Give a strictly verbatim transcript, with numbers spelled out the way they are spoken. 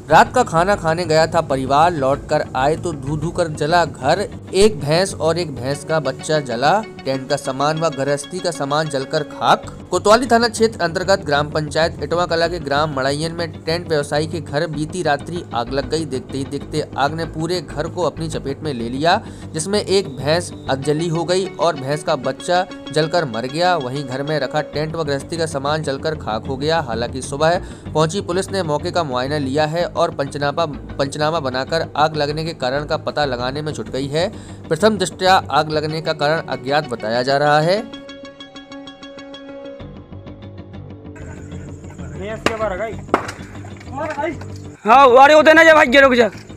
रात का खाना खाने गया था परिवार, लौटकर आए तो धू धू कर जला घर, एक भैंस और एक भैंस का बच्चा जला, टेंट का सामान व गृहस्थी का सामान जलकर खाक। कोतवाली थाना क्षेत्र अंतर्गत ग्राम पंचायत इटवा कला के ग्राम मड़ैयन में टेंट व्यवसायी के घर बीती रात्रि आग लग गई। देखते ही देखते आग ने पूरे घर को अपनी चपेट में ले लिया, जिसमें एक भैंस अधजली हो गई और भैंस का बच्चा जलकर मर गया। वहीं घर में रखा टेंट व गृहस्थी का सामान जलकर खाक हो गया। हालांकि सुबह पहुंची पुलिस ने मौके का मुआयना लिया है और पंचनामा पंचनामा बनाकर आग लगने के कारण का पता लगाने में जुट गई है। प्रथम दृष्टया आग लगने का कारण अज्ञात बताया जा रहा है। हाँ, वारे होते ना जब भाई रुक जा।